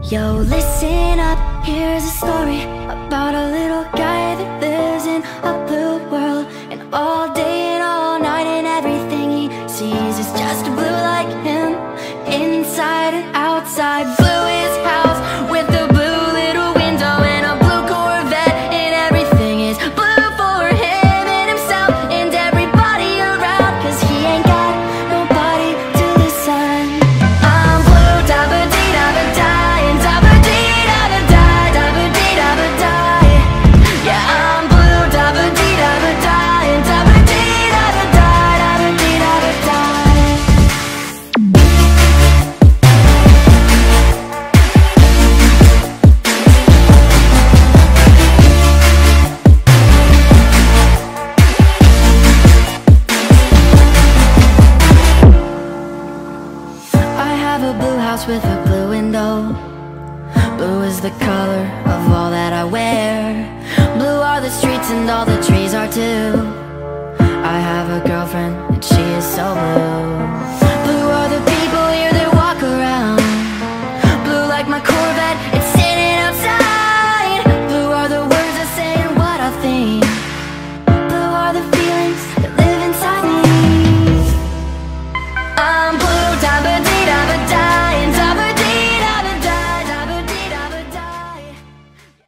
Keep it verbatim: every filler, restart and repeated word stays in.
Yo, listen up, here's a story about a little guy that lives in a blue world. And all day and all night and everything he sees is just blue like him, inside and outside. Blue his house with a blue little window and a blue Corvette, and everything is blue for him and himself and everybody around, cause he ain't got nobody to listen. I'm blue, da-ba-dee-da-ba-die, and da-ba-dee-da-ba-die, da-ba-dee-da-ba-die. Yeah, I'm blue, da-ba-dee-da-ba-die, and da-ba-dee-da-ba-die, da-ba-dee-da-ba-die. I have a blue house with a blue window. Blue is the color of all that I wear. Blue are the streets and all the trees are too. I have a girlfriend and she is so blue.